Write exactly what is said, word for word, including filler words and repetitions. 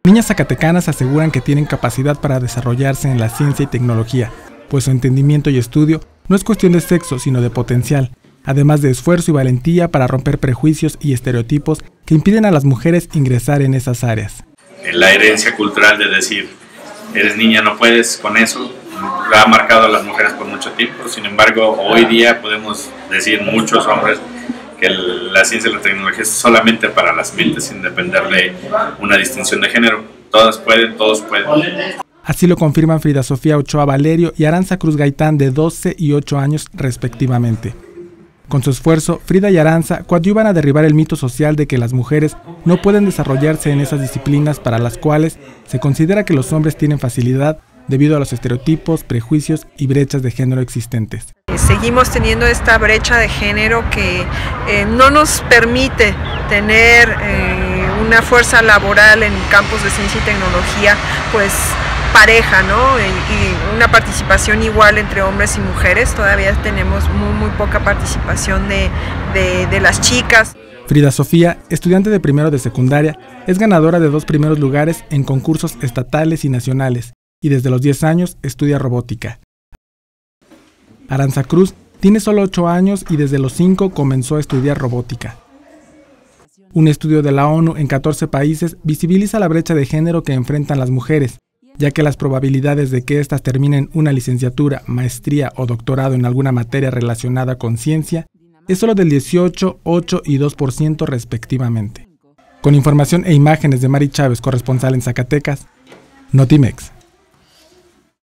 Niñas zacatecanas aseguran que tienen capacidad para desarrollarse en la ciencia y tecnología, pues su entendimiento y estudio no es cuestión de sexo, sino de potencial, además de esfuerzo y valentía para romper prejuicios y estereotipos que impiden a las mujeres ingresar en esas áreas. La herencia cultural de decir, eres niña, no puedes, con eso, la ha marcado a las mujeres por mucho tiempo. Sin embargo, hoy día podemos decir muchos hombres que la ciencia y la tecnología es solamente para las mentes, sin depender de una distinción de género. Todas pueden, todos pueden. Así lo confirman Frida Sofía Ochoa Valerio y Aranza Cruz Gaitán, de doce y ocho años respectivamente. Con su esfuerzo, Frida y Aranza coadyuvan a derribar el mito social de que las mujeres no pueden desarrollarse en esas disciplinas para las cuales se considera que los hombres tienen facilidad debido a los estereotipos, prejuicios y brechas de género existentes. Seguimos teniendo esta brecha de género que eh, no nos permite tener eh, una fuerza laboral en campos de ciencia y tecnología pues pareja, ¿no? Y, y una participación igual entre hombres y mujeres. Todavía tenemos muy, muy poca participación de, de, de las chicas. Frida Sofía, estudiante de primero de secundaria, es ganadora de dos primeros lugares en concursos estatales y nacionales, y desde los diez años estudia robótica. Aranza Cruz tiene solo ocho años y desde los cinco comenzó a estudiar robótica. Un estudio de la ONU en catorce países visibiliza la brecha de género que enfrentan las mujeres, ya que las probabilidades de que éstas terminen una licenciatura, maestría o doctorado en alguna materia relacionada con ciencia es solo del dieciocho, ocho y dos por ciento respectivamente. Con información e imágenes de Mari Chávez, corresponsal en Zacatecas, Notimex.